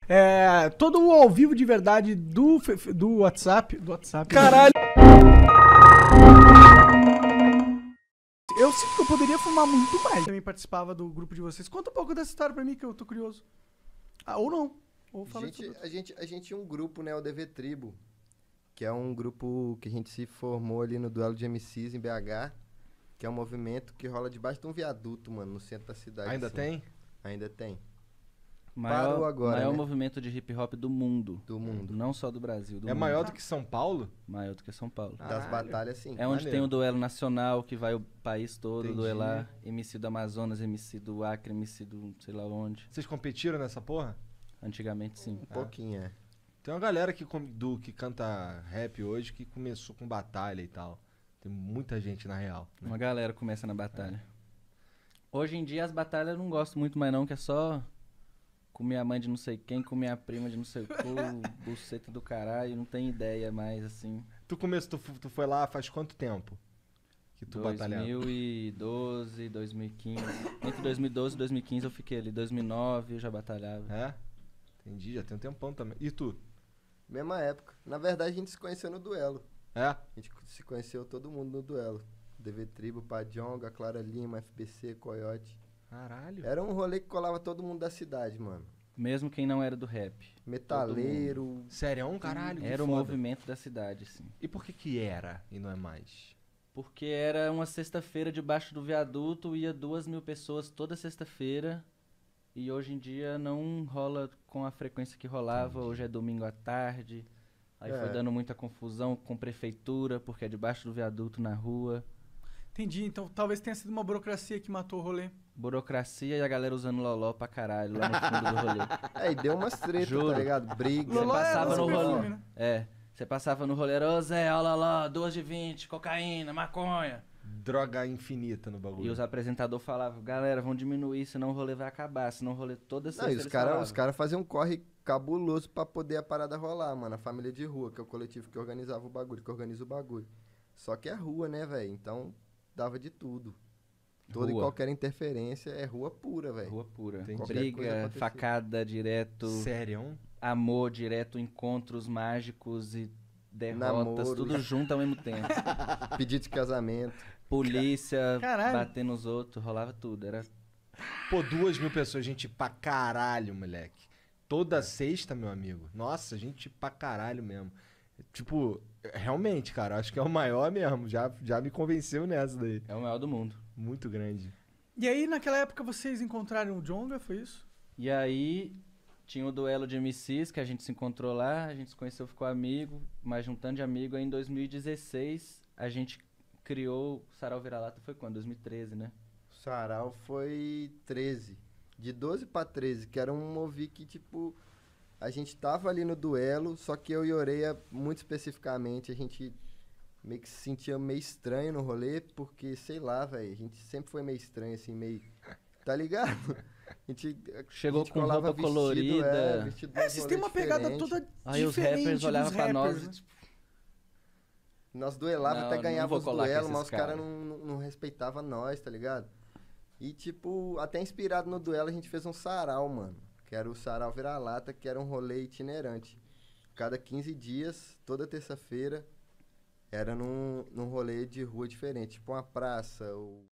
Todo o ao vivo de verdade do WhatsApp. Do WhatsApp. Caralho! Eu sinto que eu poderia fumar muito mais. Eu também participava do grupo de vocês. Conta um pouco dessa história pra mim que eu tô curioso. Ou não. Ou fala A gente tinha um grupo, né, o DV Tribo, que é um grupo que a gente se formou ali no Duelo de MCs em BH, que é um movimento que rola debaixo de um viaduto, mano, no centro da cidade. Ainda assim. tem? Ainda tem. Maior, agora, maior né? movimento de hip hop do mundo. Do mundo. Não só do Brasil, do mundo. Maior do que São Paulo? Maior do que São Paulo. Das Caralho. batalhas, sim. É onde Maneiro. tem o duelo nacional, que vai o país todo Entendi. duelar. MC do Amazonas, MC do Acre, MC do sei lá onde. Vocês competiram nessa porra? Antigamente, sim. Um pouquinho, é. Tem uma galera que canta rap hoje que começou com batalha e tal. Tem muita gente na real. Né? Uma galera começa na batalha. Hoje em dia as batalhas eu não gosto muito mais não, que é só comer a mãe de não sei quem, comer a prima de não sei o que, buceta do caralho, não tem ideia mais, assim. Tu foi lá faz quanto tempo que tu batalhava? 2012, 2015. Entre 2012 e 2015 eu fiquei ali. 2009 eu já batalhava. É? Entendi, já tem um tempão também. E tu? Mesma época. Na verdade, a gente se conheceu no duelo. É? A gente se conheceu todo mundo no duelo. DV Tribo, Padjonga, Clara Lima, FBC, Coyote. Caralho. Era um rolê que colava todo mundo da cidade, mano. Mesmo quem não era do rap. Metaleiro. Sério, é um caralho. Era o foda. movimento da cidade, sim. E por que era e não é mais? Porque era uma sexta-feira debaixo do viaduto, ia 2.000 pessoas toda sexta-feira. E hoje em dia não rola com a frequência que rolava. Hoje é domingo à tarde. Aí foi dando muita confusão com prefeitura, porque é debaixo do viaduto na rua. Entendi, então talvez tenha sido uma burocracia que matou o rolê. Burocracia e a galera usando loló pra caralho lá no fundo do rolê. Aí deu umas tretas, Juro. tá ligado? Briga. Você Loló é passava nosso no rolê. perfume, né? Você passava no rolê, ô Zé, olha lá, 2 de 20, cocaína, maconha. Droga infinita no bagulho. E os apresentadores falavam, galera, vão diminuir, senão o rolê vai acabar, senão o rolê toda sexta Não, e os eles caras falavam. cara faziam um corre cabuloso pra poder a parada rolar, mano. A Família de Rua, que é o coletivo que organizava o bagulho, que organiza o bagulho. Só que é rua, né, velho? Então dava de tudo. Toda e Rua. qualquer interferência é rua pura, velho. Rua pura. Entendi. Qualquer coisa Briga, acontecia. facada direto, Sério? amor direto, encontros mágicos e derrotas, Namoro. tudo junto ao mesmo tempo. Pedido de casamento. Polícia, Caralho. bater nos outros, rolava tudo. Era Pô, 2.000 pessoas, gente pra caralho, moleque. Toda sexta, meu amigo. Nossa, gente pra caralho mesmo. Tipo, realmente, cara, acho que é o maior mesmo. Já me convenceu nessa daí. o maior do mundo. Muito grande. E aí, naquela época, vocês encontraram o Jonga, foi isso? E aí, tinha o duelo de MCs que a gente se encontrou lá, a gente se conheceu, ficou amigo, mais um tanto de amigo. Aí em 2016, a gente criou o Sarau Vira-Lata, foi quando? 2013, né? O Sarau foi 13. De 12 pra 13, que era um movi que, tipo, a gente tava ali no duelo, só que eu e Oreia, muito especificamente, a gente meio que se sentia meio estranho no rolê, porque, sei lá, velho, a gente sempre foi meio estranho, assim, meio... Tá ligado? Chegou a gente com colava roupa colorida. vestido de Vocês têm uma pegada diferente. toda Aí os diferente rappers olhavam dos pra rappers, nós né? e tipo, Nós duelava, Não, até não ganhava vou os colar com duelos, esses mas os caras cara. não respeitavam nós, tá ligado? E, tipo, até inspirado no duelo, a gente fez um sarau, mano. Que era o Sarau Vira-Lata, que era um rolê itinerante. Cada 15 dias, toda terça-feira, era num rolê de rua diferente. Tipo uma praça, ou